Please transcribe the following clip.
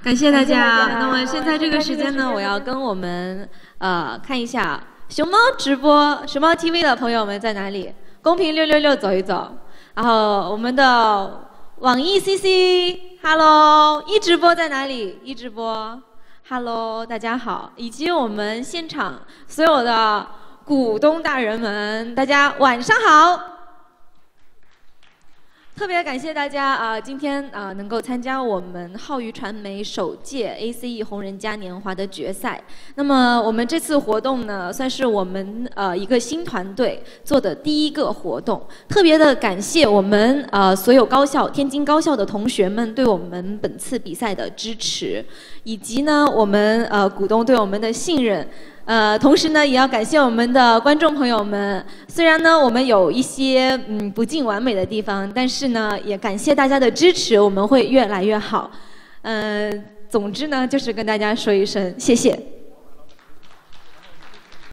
感谢大家。那么现在这个时间呢，我要跟我们看一下熊猫直播、熊猫 TV 的朋友们在哪里？公屏666走一走。然后我们的网易 CC，Hello， 一直播在哪里？一直播 ，Hello， 大家好，以及我们现场所有的股东大人们，大家晚上好。特别感谢大家今天能够参加我们浩宇传媒首届 ACE 红人嘉年华的决赛。那么我们这次活动呢，算是我们一个新团队做的第一个活动。特别的感谢我们所有高校天津高校的同学们对我们本次比赛的支持，以及呢我们股东对我们的信任。同时呢，也要感谢我们的观众朋友们。虽然呢，我们有一些不尽完美的地方，但是呢，也感谢大家的支持，我们会越来越好。总之呢，就是跟大家说一声谢谢。